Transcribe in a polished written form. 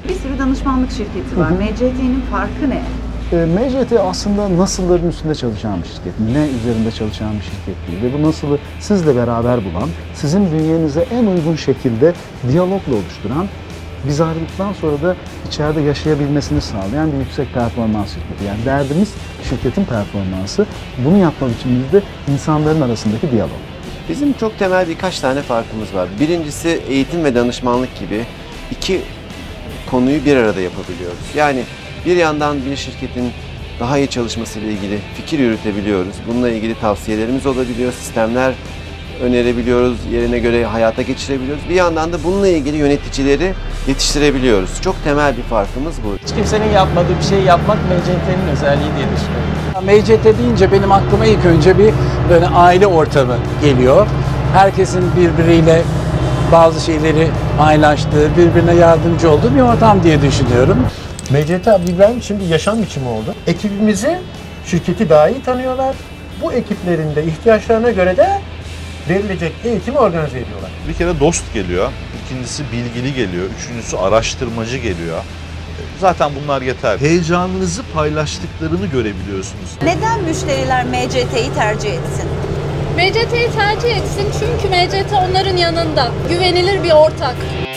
Bir sürü danışmanlık şirketi var. MCT'nin farkı ne? MCT aslında nasılların üstünde çalışan bir şirket, ne üzerinde çalışan bir şirket değil. Ve bu nasılı sizle beraber bulan, sizin bünyenize en uygun şekilde diyalogla oluşturan, biz ayrıldıktan sonra da içeride yaşayabilmesini sağlayan bir yüksek performans şirketi. Yani derdimiz şirketin performansı, bunu yapma biçimimiz de insanların arasındaki diyalog. Bizim çok temel birkaç tane farkımız var. Birincisi eğitim ve danışmanlık gibi iki konuyu bir arada yapabiliyoruz. Yani bir yandan bir şirketin daha iyi çalışmasıyla ilgili fikir yürütebiliyoruz. Bununla ilgili tavsiyelerimiz olabiliyor, sistemler önerebiliyoruz, yerine göre hayata geçirebiliyoruz. Bir yandan da bununla ilgili yöneticileri yetiştirebiliyoruz. Çok temel bir farkımız bu. Hiç kimsenin yapmadığı bir şey yapmak MCT'nin özelliği diye düşünüyorum. MCT deyince benim aklıma ilk önce bir böyle aile ortamı geliyor. Herkesin birbiriyle bazı şeyleri paylaştığı, birbirine yardımcı olduğu bir ortam diye düşünüyorum. MCT İbrahim şimdi yaşam biçimi oldu. Ekibimizi, şirketi daha iyi tanıyorlar. Bu ekiplerin de ihtiyaçlarına göre de verilecek eğitimi organize ediyorlar. Bir kere dost geliyor, ikincisi bilgili geliyor, üçüncüsü araştırmacı geliyor. Zaten bunlar yeter. Heyecanınızı paylaştıklarını görebiliyorsunuz. Neden müşteriler MCT'yi tercih etsin? MCT'yi tercih etsin çünkü MCT onların yanında. Güvenilir bir ortak.